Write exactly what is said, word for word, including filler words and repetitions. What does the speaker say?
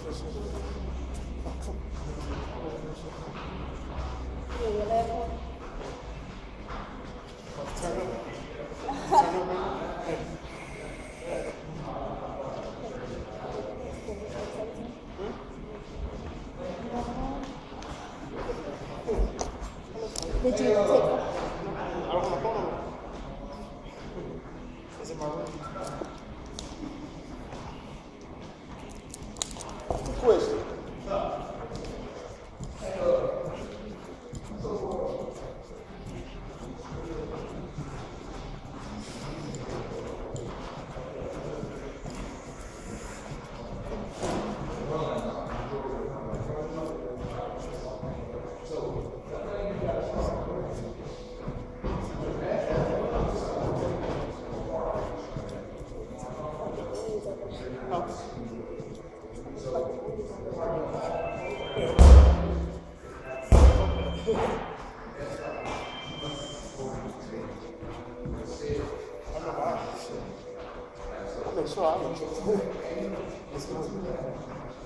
อยู่เลยพูด Turn over. Turn over. Did you take it? I don't have my phone number. Is it my room? Question. I'm not sure I'm interested.